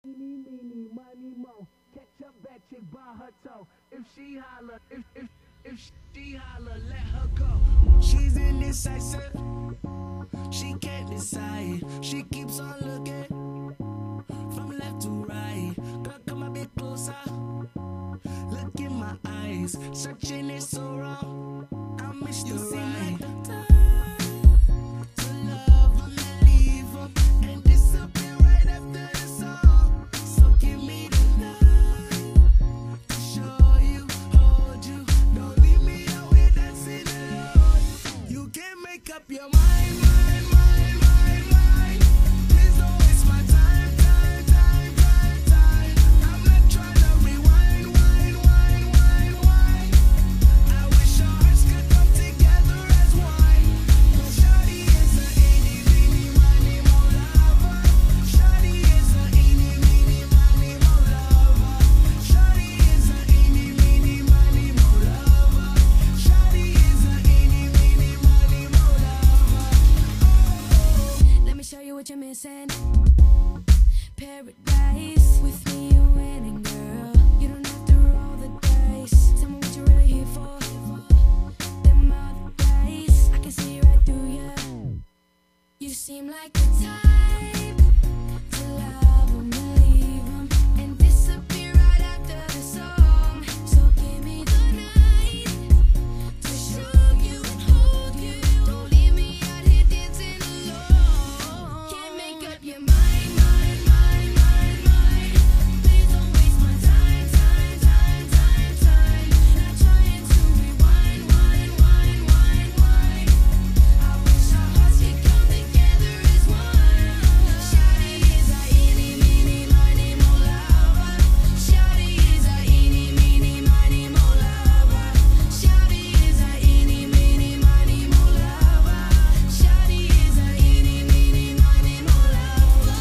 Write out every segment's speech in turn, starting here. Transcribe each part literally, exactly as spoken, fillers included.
Eeny, meeny, miny, mo. Catch a bad chick by her toe. If she holler, if if if she holler, let her go. She's indecisive. She can't decide. She keeps on looking from left to right. Girl, come a bit closer. Look in my eyes. Searching is so wrong. I miss you. Seem like the time to love and leave her and disappear right after the song. So give me the night to show you, hold you. Don't leave me out here dancing alone. You can't make up your mind, mind, mind, mind, mind. Please don't waste my time, time, time, time, time. I'm not trying to rewind, wind, wind, wind, wind. I wish our hearts could come together as one. But Shawty is a eeny, meeny, miny, mo lover. Shawty is a eeny, meeny, miny, mo lover. Shawty is a eeny, meeny, miny, mo lover. Shawty is a eeny, meeny, miny, mo lover. Let me show you what you're missing. Paradise. With me, you're winning, girl. You don't have to roll the dice. Tell me what you're really here for. Them other guys, I can see right through you. You seem like the type to love 'em, believe 'em, and disappear right after the song. So give me the night to show you and hold you. Don't leave me out here dancing alone. Can't make up your mind, mind, mind, mind, mind. Please don't waste my time, time, time, time, time. Not trying to rewind, wind, wind, wind, wind. I wish our hearts could come together as one. Shawty is a eeny, meeny, miny, mo lover. Shawty is a eeny, meeny, miny, mo lover. Shawty is a eeny, meeny, miny, mo lover. Shawty is a eeny, meeny, miny, mo lover.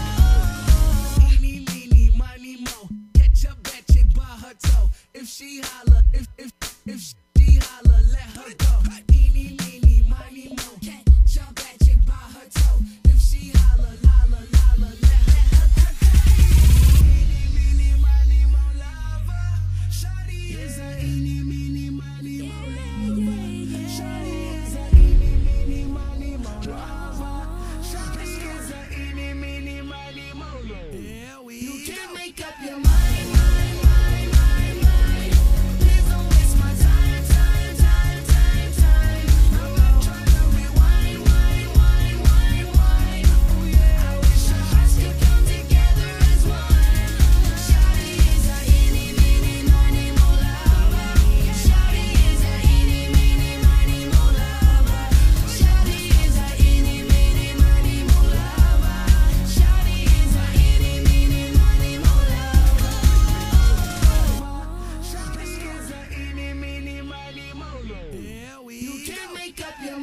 Eeny, meeny, miny, mo. Catch a bad chick by her toe. If she holler, if if if she holler, let her go. Eeny, meeny, miny, mo. Catch a bad chick by her toe. If she holler, holler, holler, let her go. Eeny, meeny, miny, mo lover. Shawty is a eeny, meeny, miny, mo lover. Shawty is a eeny, meeny, miny, mo lover. Shawty is a eeny, meeny, miny, mo lover. Yeah, we You can't make up your mind, mind, mind, mind, mind. Please don't waste my time, time, time, time, time. I'm not trying to rewind, wind, wind, wind, wind. Oh yeah, I wish our hearts could come together as one. Shawty is a eeny, meeny, miny, mo lover. Shawty is a eeny, meeny, miny, mo lover. Shawty is a eeny, meeny, miny, mo lover. Shawty is a eeny, meeny, miny, mo lover. Shawty is a eeny, meeny, miny, mo lover. Yeah, we You can't make up your